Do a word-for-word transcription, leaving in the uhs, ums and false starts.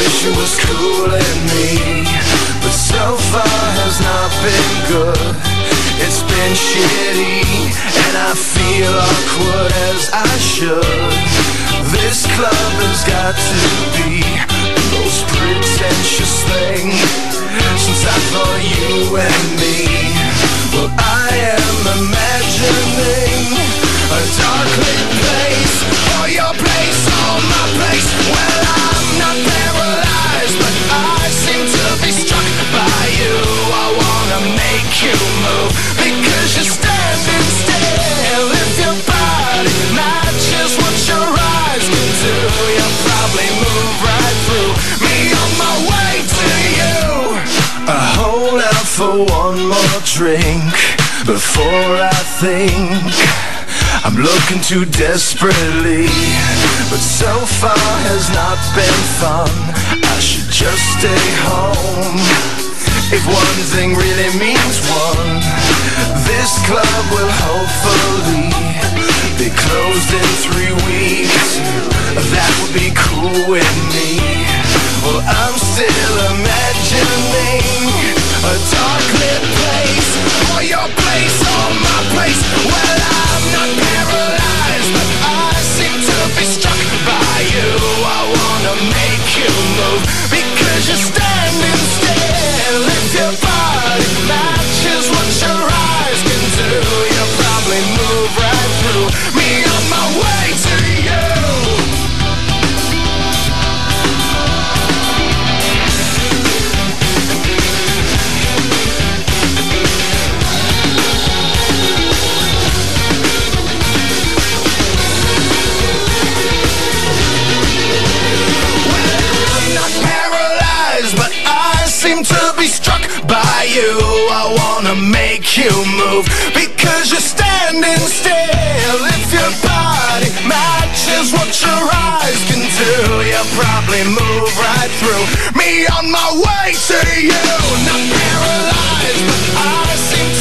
wish it was cooling me, but so far has not been good. It's been shitty, and I feel awkward as I should. This club has got to be the most pretentious thing since I thought you and me. Well, I am imagining a dark lit place, or your place, or my place. Well, I'm not paralyzed, but I seem to be struck by you. I wanna make you move, because you're standing still. If your body matches what your eyes can do, you'll probably move right through me on my way to you. I hold out for one more drink before I think I'm looking too desperately, but so far has not been fun. I should just stay home. If one thing really means one, this club will hopefully be closed in three weeks. That would be cool with me. Well, I'm still imagining a dark lit place, or your place, or my place. Well, I'm not paralyzed, but I seem to be struck by you. I wanna make you move, because you're standing still. If your body matches what your eyes can do, you'll probably move right through me on my way to you. To be struck by you, I wanna make you move, because you're standing still. If your body matches what your eyes can do, you'll probably move right through me on my way to you. Not paralyzed, but I seem